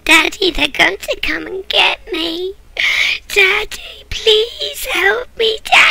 Daddy, they're going to come and get me. Daddy, please help me, Daddy.